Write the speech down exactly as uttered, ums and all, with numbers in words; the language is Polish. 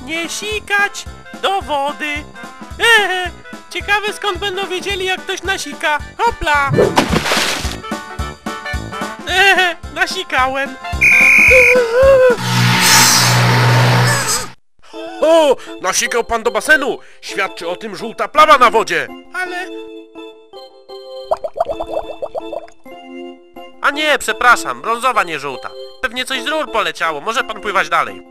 Nie sikać do wody. Ehe, ciekawe skąd będą wiedzieli, jak ktoś nasika. Hopla! Ehe, nasikałem. O! Nasikał pan do basenu! Świadczy o tym żółta plama na wodzie! Ale... A nie, przepraszam, brązowa, nie żółta. Pewnie coś z rur poleciało, może pan pływać dalej.